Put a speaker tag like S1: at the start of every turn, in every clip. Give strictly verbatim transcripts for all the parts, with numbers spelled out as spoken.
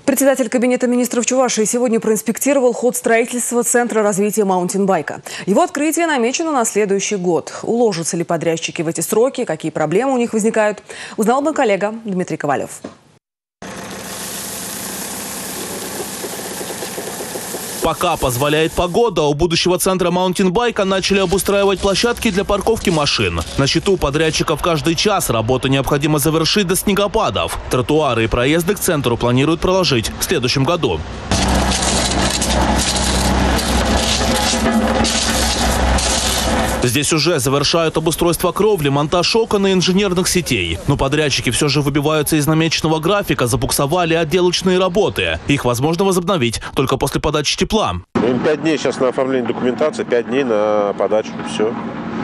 S1: Председатель Кабинета министров Чувашии сегодня проинспектировал ход строительства Центра развития маунтинбайка. Его открытие намечено на следующий год. Уложатся ли подрядчики в эти сроки, какие проблемы у них возникают, узнал мой коллега Дмитрий Ковалев.
S2: Пока позволяет погода, у будущего центра маунтинбайка начали обустраивать площадки для парковки машин. На счету подрядчиков каждый час, работу необходимо завершить до снегопадов. Тротуары и проезды к центру планируют проложить в следующем году. Здесь уже завершают обустройство кровли, монтаж окон и инженерных сетей. Но подрядчики все же выбиваются из намеченного графика, забуксовали отделочные работы. Их возможно возобновить только после подачи тепла.
S3: Им пять дней сейчас на оформление документации, пять дней на подачу. Все.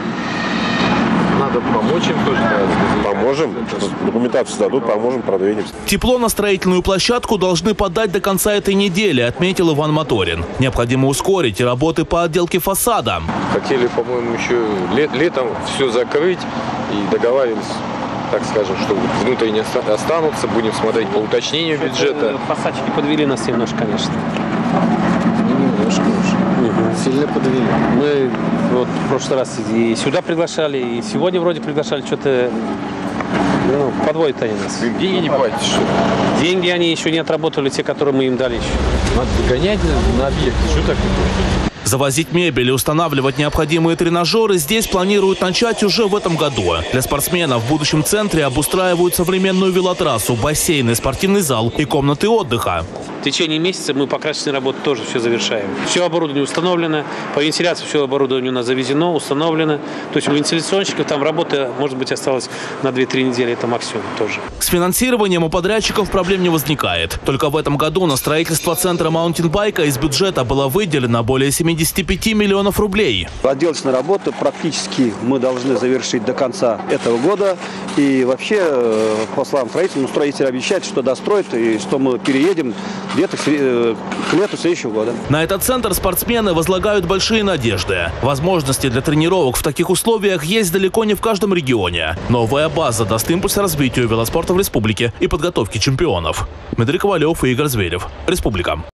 S4: Надо помочь им тоже.
S3: Поможем. Документацию сдадут, поможем, продвинем.
S2: Тепло на строительную площадку должны подать до конца этой недели, отметил Иван Моторин. Необходимо ускорить работы по отделке фасада.
S4: Хотели, по-моему, еще лет, летом все закрыть и договаривались, так скажем, что внутренне останутся. Будем смотреть по уточнению бюджета.
S5: Фасадчики подвели нас немножко, конечно.
S6: Немножко уже. Угу. Сильно подвели.
S5: Мы вот в прошлый раз и сюда приглашали, и сегодня вроде приглашали, что-то ну, подводят они нас.
S4: Вы деньги не платите, что ли?
S5: Деньги они еще не отработали, те, которые мы им дали еще.
S4: Надо догонять на объекте. Что так?
S2: Завозить мебель и устанавливать необходимые тренажеры здесь планируют начать уже в этом году. Для спортсменов в будущем центре обустраивают современную велотрассу, бассейн и спортивный зал и комнаты отдыха.
S5: В течение месяца мы покрасочные работы тоже все завершаем. Все оборудование установлено, по вентиляции все оборудование у нас завезено, установлено. То есть у вентиляционщиков там работа, может быть, осталась на две-три недели, это максимум тоже.
S2: С финансированием у подрядчиков проблем не возникает. Только в этом году на строительство центра маунтинбайка из бюджета было выделено более семидесяти пяти миллионов рублей.
S6: Отделочные работы практически мы должны завершить до конца этого года. И вообще, по словам строителя, строитель обещает, что достроит и что мы переедем где-то к лету следующего года.
S2: На этот центр спортсмены возлагают большие надежды. Возможности для тренировок в таких условиях есть далеко не в каждом регионе. Новая база даст импульс развитию велоспорта в республике и подготовке чемпионов. Дмитрий Ковалев и Игорь Зверев. Республика.